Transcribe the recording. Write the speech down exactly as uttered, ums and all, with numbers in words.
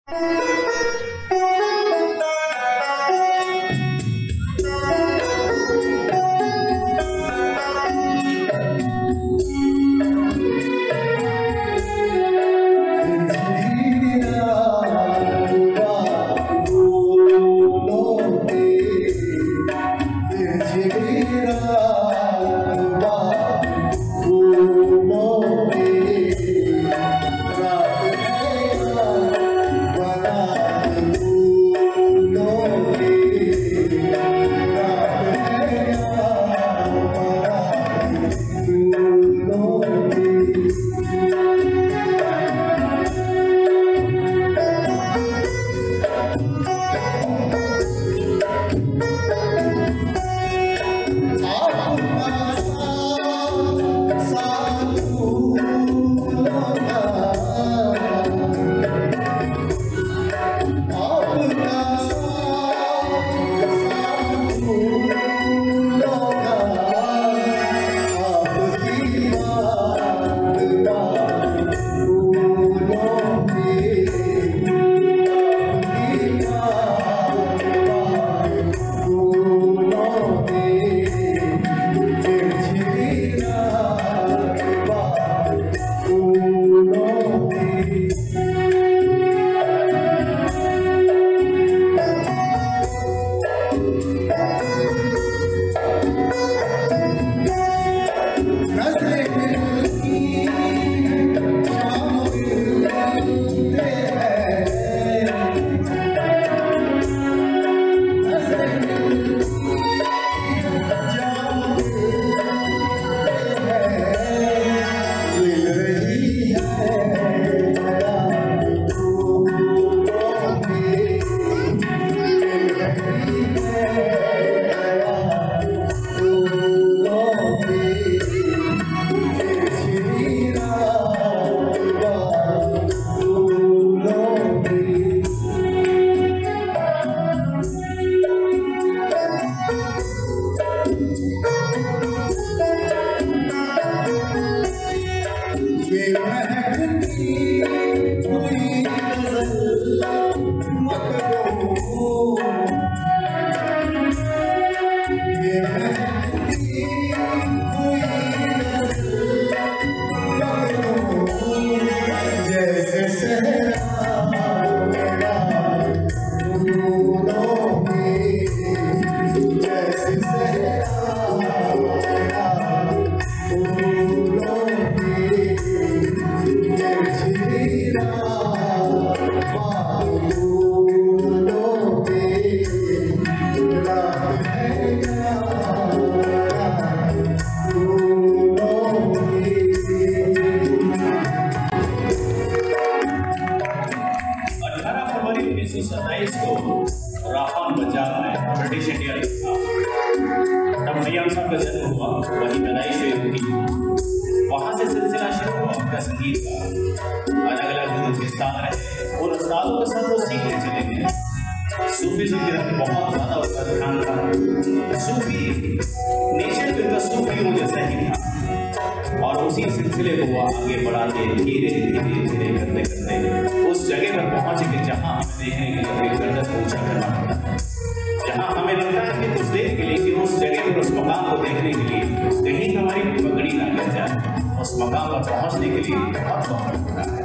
British India था, तब खयाम साहब का जन्म हुआ, वहीं पैदाइश हुई उनकी। वहाँ से सिलसिला शुरू हुआ उनका संगीत का, अलग अलग हिंदुस्तान रहे और उस्तादों के साथ वो सीखते चले गए। सूफीज़्म की तरफ बहुत ज़्यादा उसका ध्यान था। सूफी नेचर भी उनका सूफियों जैसा ही था और उसी सिलसिले को वो आगे बढ़ाते धीरे धीरे धीरे करते करते उस जगह पर पहुँच के जहाँ हमें देखने के लिए गर्दन को ऊँचा करना पड़ता है, जहाँ हमें लगता है कि कुछ देर के लिए कि उस जगह पर उस मकाम को देखने के लिए कहीं हमारी पगड़ी ना गिर जाए, उस मकाम पर पहुँचने के लिए बहुत वक्त लगता है।